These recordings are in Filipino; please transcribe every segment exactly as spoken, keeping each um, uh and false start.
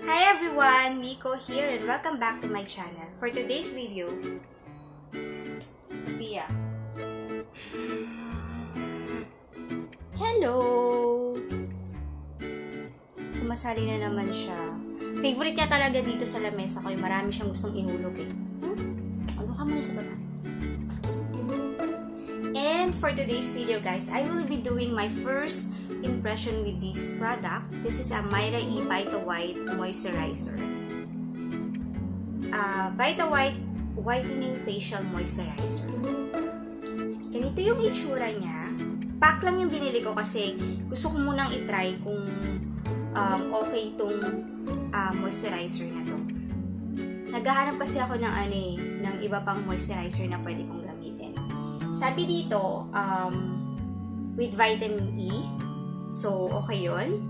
Hi everyone, Miko here and welcome back to my channel. For today's video, Sophia. Hello! Sumasali na naman siya. Favorite niya talaga dito sa lamesa ko. Marami siyang gustong ihulog eh. Hmm? Ano ka muna sa baba? And for today's video guys, I will be doing my first impression with this product. This is a Myra E Vita White Moisturizer. Uh, Vita White Whitening Facial Moisturizer. Ganito yung itsura niya. Pack lang yung binili ko kasi gusto ko munang itry kung um, okay itong uh, moisturizer na to. Naghahanap kasi ako ng, ano, eh, ng iba pang moisturizer na pwede kong gamitin. Sabi dito, um, with vitamin E. So, okay yun.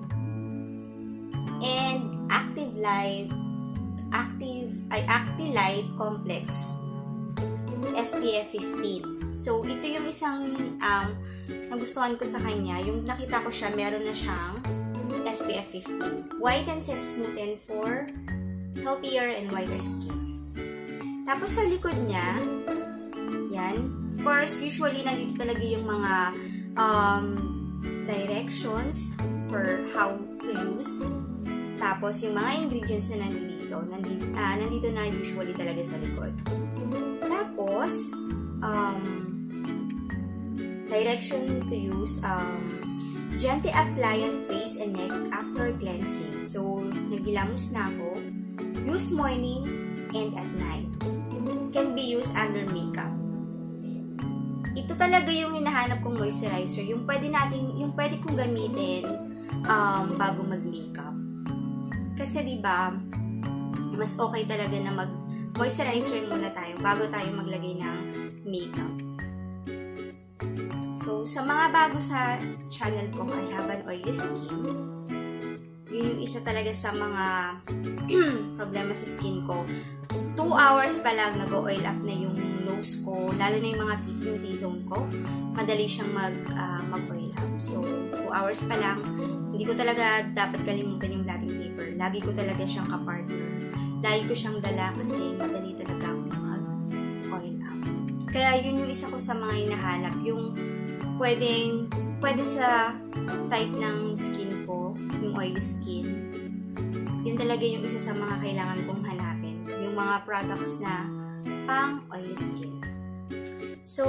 And Active Light, Active, ay, Acti-Light Complex, S P F fifteen. So, ito yung isang um, nagustuhan ko sa kanya. Yung nakita ko siya, meron na siyang S P F fifteen. Whitens and smoothen for healthier and whiter skin. Tapos sa likod niya, yan. Of course, usually nandito talaga yung mga um, directions for how to use. Tapos, yung mga ingredients na nandito, nandito, ah, nandito na usually talaga sa likod. Tapos, um, direction to use, um, gently apply on face and neck after cleansing. So, nagilamos na ako. Use morning and at night. Can be used under makeup. Ito talaga yung hinahanap kong moisturizer, yung pwede natin, yung pwede kong gamitin um, bago mag-makeup. Kasi diba, mas okay talaga na mag-moisturizer muna tayo bago tayo maglagay ng makeup. So, sa mga bago sa channel ko, I have an oily skin. Yun yung isa talaga sa mga problema sa skin ko. two hours pa lang nag-oil up na yung nose ko, lalo na yung mga yung T-zone ko, madali siyang mag, uh, mag-oil up. So, two hours pa lang, hindi ko talaga dapat kalimutan yung blotting paper. Lagi ko talaga siyang kapartner. Lagi ko siyang dala kasi madali talaga mag-oil up. Kaya yun yung isa ko sa mga hinahanap, yung pwedeng, pwede sa type ng skin ko, yung oily skin. Yun talaga yung isa sa mga kailangan kong hanapin. Yung mga products na pang oily skin. So,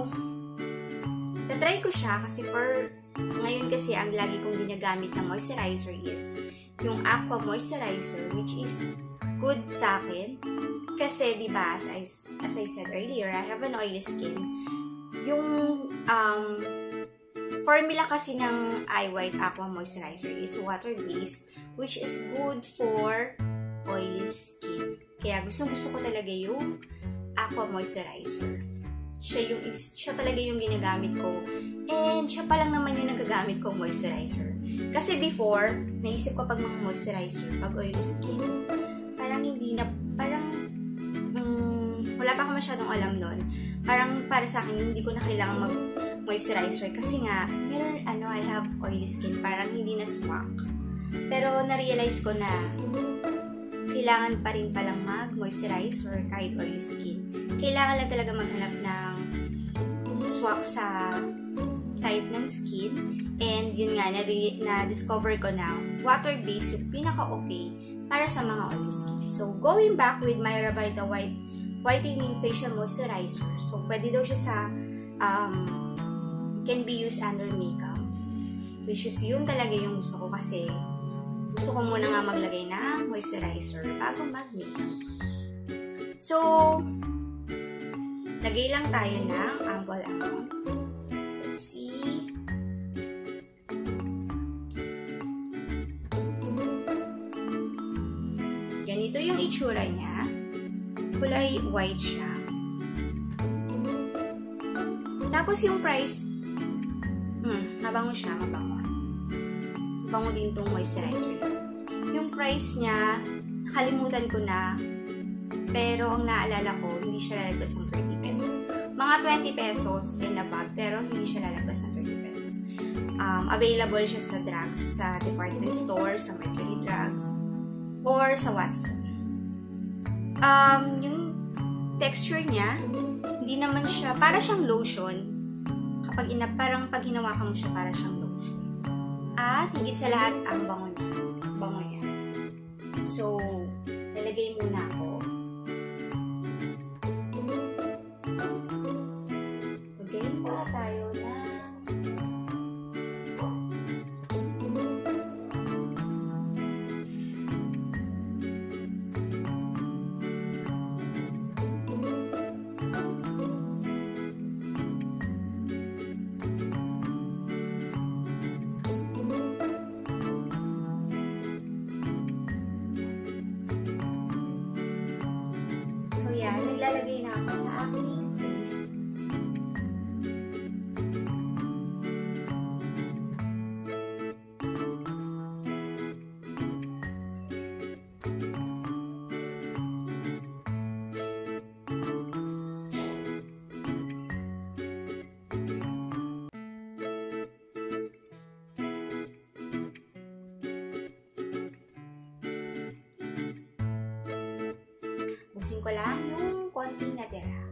tatry ko siya kasi for ngayon kasi ang lagi kong ginagamit na moisturizer is yung Aqua Moisturizer, which is good sa akin. Kasi, diba, as I, as I said earlier, I have an oily skin. Yung um, formula kasi ng Eye White Aqua Moisturizer is water-based, which is good for oily skin. Kaya gusto-gusto ko talaga yung Aqua Moisturizer. Siya, yung, siya talaga yung ginagamit ko. And siya pa lang naman yung nagagamit kong moisturizer. Kasi before, naisip ko pag mga moisturizer, pag oily skin, parang hindi na, parang, um, wala pa ako masyadong alam nun. Parang para sa akin, hindi ko na kailangan mag-moisturizer. Kasi nga, meron, ano, I have oily skin, parang hindi na swak. Pero na-realize ko na, kailangan pa rin palang mag-moisturizer kahit oily skin. Kailangan lang talaga maghanap ng swak sa type ng skin. And yun nga, na-discover ko na water-based yung pinaka-okay para sa mga oily skin. So, going back with Myra Vita White Whitening Facial Moisturizer. So, pwede daw siya sa um, can be used under makeup. Which is yun talaga yung gusto ko kasi gusto ko muna nga maglagay na moisturizer bago mag-makeup. So, lagay lang tayo ng ample amount. Let's see. Ganito yung itsura niya. Kulay white siya. Tapos yung price, hmm, mabango siya, mabango. Bango din itong moisturizer. Yung price niya, nakalimutan ko na, pero ang naalala ko, hindi siya lalagpas ng thirty pesos. Mga twenty pesos and above, pero hindi siya lalagpas ng thirty pesos. Um, available siya sa drugs, sa department store, sa Mercury Drugs, or or sa Watson. Um, yung texture niya, hindi naman siya, para siyang lotion. Kapag ina, parang pag hinawakan mo siya, para siyang lotion. At higit sa lahat, ang bango niya. Bango niya. So, lalagay muna ako. Magaling pala tayo na naglalagay na ako sa aking face. Busin ko lang yung konting natira.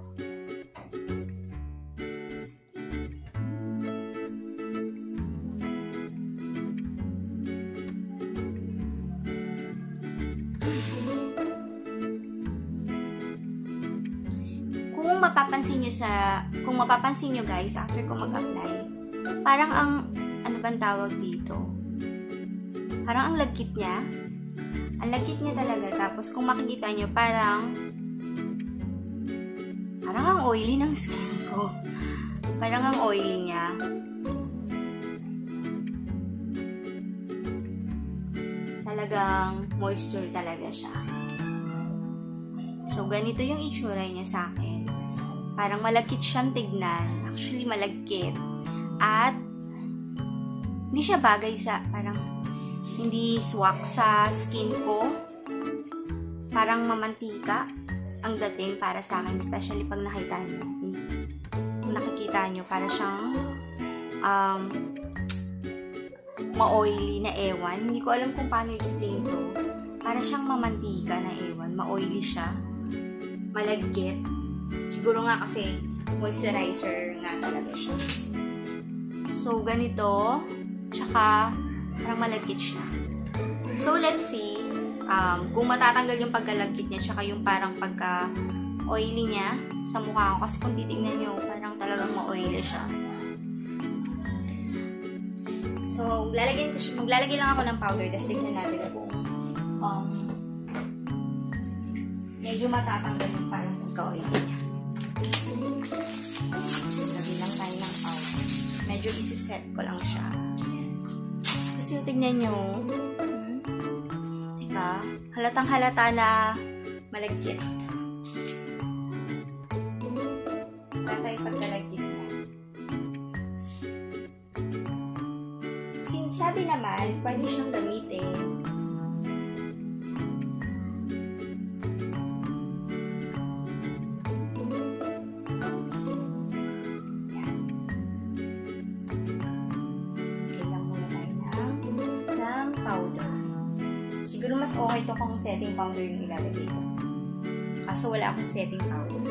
Kung mapapansin nyo sa, kung mapapansin nyo guys, after ko mag-apply, parang ang, ano bang tawag dito? Parang ang lagkit niya. Ang lagkit niya talaga. Tapos, kung makikita nyo, parang parang ang oily ng skin ko. Parang ang oily niya. Talagang moisture talaga siya. So, ganito yung itsura niya sa akin. Parang malagkit siyang tignan. Actually, malagkit. At, hindi siya bagay sa, parang, hindi swak sa skin ko. Parang mamantika ang dating para sa akin. Especially pag nakita nyo. Kung nakikita nyo, para siyang um, ma-oily na ewan. Hindi ko alam kung paano explain to. Para siyang mamantika na ewan. Ma-oily siya. Malagkit. Siguro nga kasi moisturizer nga talaga siya. So, ganito. Tsaka, parang malagkit siya. So, let's see um, kung matatanggal yung pagkalagkit niya tsaka yung parang pagka-oily niya sa mukha ko. Kasi kung titignan nyo, parang talagang ma-oily siya. So, maglalagay, ko siya, maglalagay lang ako ng powder. Tapos tignan natin kung um, medyo matatanggal yung parang pagka-oily niya. Lagay lang tayo ng powder. Medyo isi-set ko lang siya. Kasi tignan nyo, hmm, teka, halatang halata na malagkit. Wala tayong pagkalagkit na. Since sabi naman, pwede siyang gamitin. Siguro mas okay to kung setting powder yung ilalagay ko. Kaso wala akong setting powder.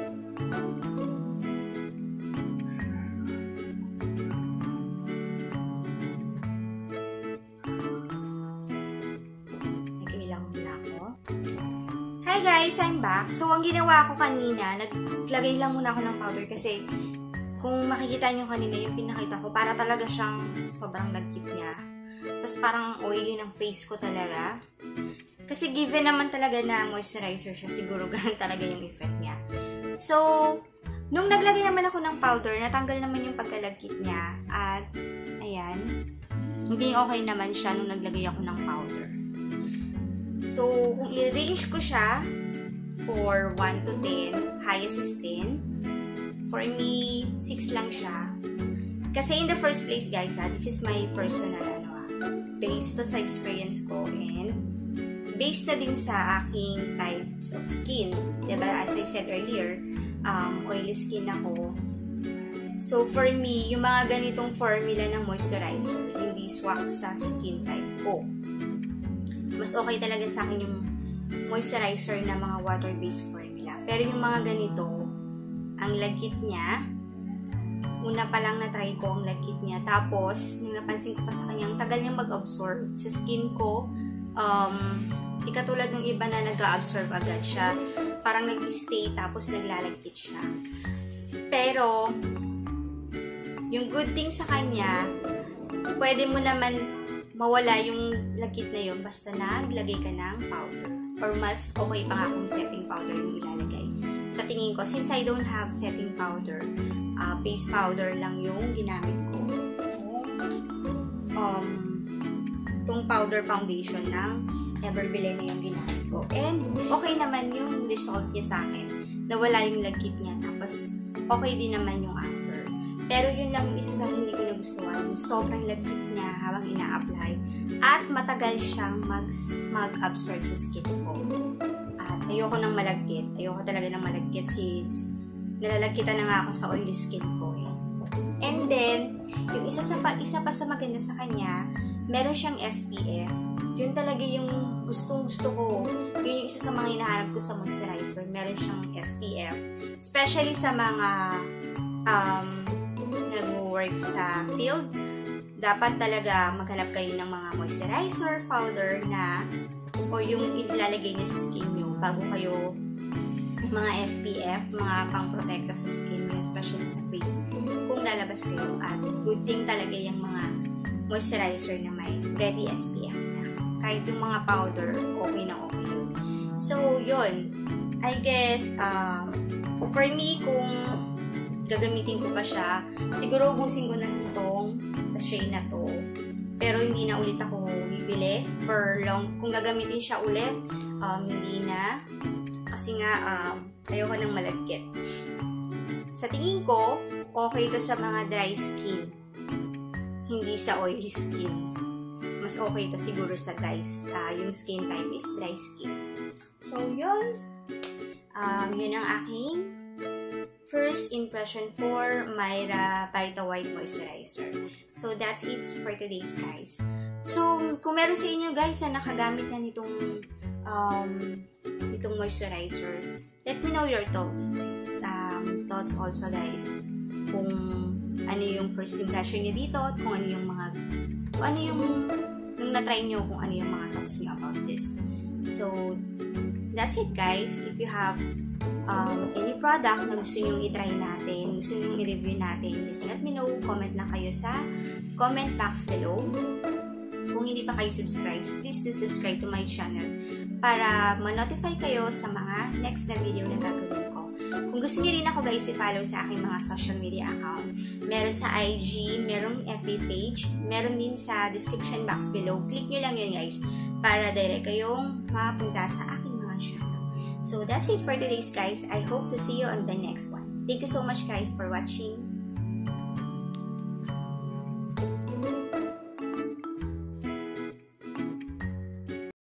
Nag-ilang muna ako. Hi guys! I'm back. So, ang ginawa ko kanina, naglagay lang muna ako ng powder kasi kung makikita nyo kanina yung pinakita ko, para talaga siyang sobrang lagkit niya. Tapos parang oily ng face ko talaga. Kasi given naman talaga na moisturizer siya, siguro ganun talaga yung effect niya. So, nung naglagay naman ako ng powder, natanggal naman yung pagkalagkit niya. At, ayan, hindi okay naman siya nung naglagay ako ng powder. So, kung i-range ko siya for one to ten, highest is ten. For me, six lang siya. Kasi in the first place, guys, ha, this is my personal, ano, based sa experience ko and based na din sa aking types of skin. Diba? As I said earlier, um, oily skin ako. So, for me, yung mga ganitong formula ng moisturizer, hindi swak sa skin type ko. Mas okay talaga sa akin yung moisturizer na mga water-based formula. Pero yung mga ganito, ang lagkit niya, una pa lang na-try ko ang lagkit niya. Tapos, nung napansin ko pa sa kanya, ang tagal niyang mag-absorb sa skin ko. Um, di katulad ng iba na nag-absorb agad siya. Parang nag-stay tapos naglalagkit siya. Pero, yung good thing sa kanya, pwede mo naman mawala yung lagkit na yun basta naglagay ka ng powder. Or mas okay pa nga kung setting powder yung ilalagay. Sa tingin ko, since I don't have setting powder, uh, base powder lang yung ginamit ko. Um, itong powder foundation ng Everbile na yung ginamit ko. And okay naman yung result niya sa akin. Nawala yung lagkit niya. Tapos, okay din naman yung after. Pero yun lang yung isa sa hindi ko nagustuhan. Yung sobrang lagkit niya habang ina-apply. At matagal siyang mag-absorb sa skin ko. At ayoko nang malagkit. Ayoko talaga nang malagkit since nalalagkitan na nga ako sa oily skin ko. Eh. And then, yung isa, sa pa, isa pa sa maganda sa kanya, meron siyang S P F. Yun talaga yung gustong-gusto ko. Yun yung isa sa mga hinahanap ko sa moisturizer. Meron siyang S P F. Especially sa mga um, nag-work sa field. Dapat talaga maghanap kayo ng mga moisturizer, powder na o yung ilalagay niyo sa skin niyo bago kayo mga S P F, mga pang-protekta sa skin niyo, especially sa face kung lalabas kayo. At good thing talaga yung mga moisturizer na may ready S P F na. Kahit yung mga powder, okay na okay yun. So, yun. I guess, um, for me, kung gagamitin ko pa siya, siguro ubusin ko na itong sachet na to. Pero hindi na ulit ako bibili for long. Kung gagamitin siya ulit, um, hindi na. Kasi nga, um, ayoko nang malagkit. Sa tingin ko, okay to sa mga dry skin. Hindi sa oily skin. Mas okay to siguro sa guys. Uh, yung skin type is dry skin. So, yun. Um, yun ang aking first impression for Myra Vita White Moisturizer. So, that's it for today's guys. So, kung meron sa inyo guys na nakagamit na nitong um, itong moisturizer, let me know your thoughts. Um, thoughts also guys. Kung ano yung first impression nyo dito at kung ano yung mga kung ano yung nung na-try nyo, kung ano yung mga thoughts nyo about this. So, that's it guys. If you have Um, any product na gusto nyo i-try natin, gusto nyo i-review natin, just let me know. Comment lang kayo sa comment box below. Kung hindi pa kayo subscribe, please do subscribe to my channel para ma-notify kayo sa mga next na video na gagawin ko. Kung gusto nyo rin ako guys i-follow sa aking mga social media account, meron sa I G, meron F B page, meron din sa description box below. Click nyo lang yun guys para direct kayong mapunta sa aking mga channel. So that's it for today's guys. I hope to see you on the next one. Thank you so much guys for watching.